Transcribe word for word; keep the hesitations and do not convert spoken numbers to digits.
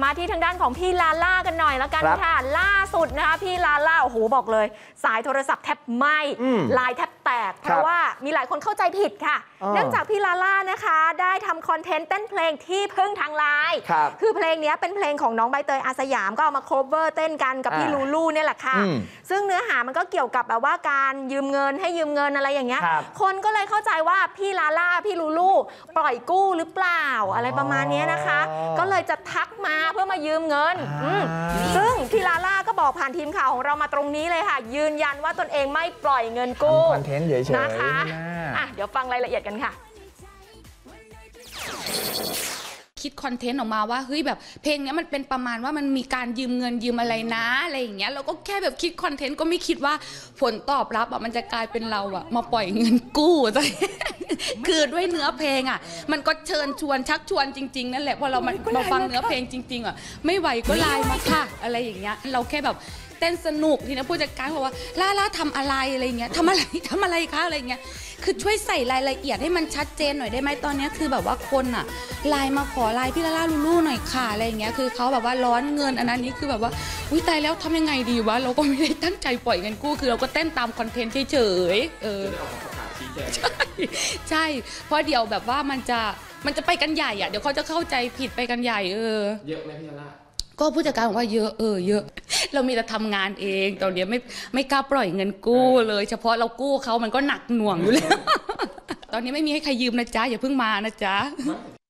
มาที่ทางด้านของพี่ลาล่ากันหน่อยแล้วกันค่ะล่าสุดนะคะพี่ลาล่าโอ้โหบอกเลยสายโทรศัพท์แทบไหม้ไลน์แทบแตกเพราะว่ามีหลายคนเข้าใจผิดค่ะเนื่องจากพี่ลาล่านะคะได้ทำคอนเทนต์เต้นเพลงที่พึ่งทางไลน์คือเพลงนี้เป็นเพลงของน้องใบเตยอาสยามก็เอามาโคเวอร์เต้นกันกับพี่ลูลูเนี่ยแหละค่ะซึ่งเนื้อหามันก็เกี่ยวกับแบบว่าการยืมเงินให้ยืมเงินอะไรอย่างเงี้ยคนก็เลยเข้าใจว่าพี่ลาล่าพี่ลูลูปล่อยกู้หรือเปล่าอะไรประมาณนี้นะคะก็เลยจะทักมาเพื่อมายืมเงินซึ่งพี่ลาล่าก็บอกผ่านทีมข่าวของเรามาตรงนี้เลยค่ะยืนยันว่าตนเองไม่ปล่อยเงินกู้คอนเทนต์เฉยๆนะคะอ่ะเดี๋ยวฟังรายละเอียดกันค่ะคิดคอนเทนต์ออกมาว่าเฮ้ยแบบเพลงนี้มันเป็นประมาณว่ามันมีการยืมเงินยืมอะไรนะอะไรอย่างเงี้ยเราก็แค่แบบคิดคอนเทนต์ก็ไม่คิดว่าผลตอบรับอ่ะมันจะกลายเป็นเราอ่ะมาปล่อยเงินกู้ใช่คือด้วยเนื้อเพลงอ่ะมันก็เชิญชวนชักชวนจริงๆนั่นแหละพอเรามามาฟังเนื้อเพลงจริงๆอ่ะไม่ไหวก็ไลน์มาค่ะอะไรอย่างเงี้ยเราแค่แบบเต้นสนุกทีนี้ผู้จัดการบอกว่าล่าล่าทำอะไรอะไรเงี้ยทำอะไรทำอะไรคะอะไรเงี้ยคือช่วยใส่รายละเอียดให้มันชัดเจนหน่อยได้ไหมตอนนี้คือแบบว่าคนอ่ะไลน์มาขอไลน์พี่ล่าล่าลูลูหน่อยค่ะอะไรเงี้ยคือเขาแบบว่าร้อนเงินอันนั้นนี้คือแบบว่าอุ้ยตายแล้วทำยังไงดีวะเราก็ไม่ได้ตั้งใจปล่อยเงินกู้คือเราก็เต้นตามคอนเทนต์เฉยๆเออใช่ใช่เพราะเดี๋ยวแบบว่ามันจะมันจะไปกันใหญ่อ่ะเดี๋ยวเขาจะเข้าใจผิดไปกันใหญ่เออเยอะไหมพี่ล่าก็ผู้จัดการบอกว่าเยอะเออเยอะเรามีแต่ทำงานเองตอนนี้ไม่ไม่กล้าปล่อยเงินกู้เลยเฉพาะเรากู้เขามันก็หนักหน่วงอยู่แล้วตอนนี้ไม่มีให้ใครยืมนะจ๊ะอย่าเพิ่งมานะจ๊ะ